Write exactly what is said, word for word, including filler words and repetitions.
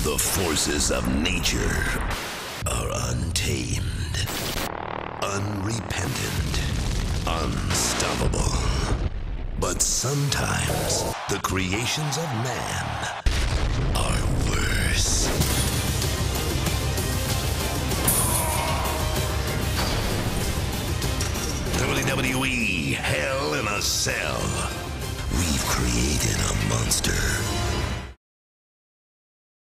The forces of nature are untamed, unrepentant, unstoppable. But sometimes the creations of man are worse. W W E Hell in a Cell. We've created a monster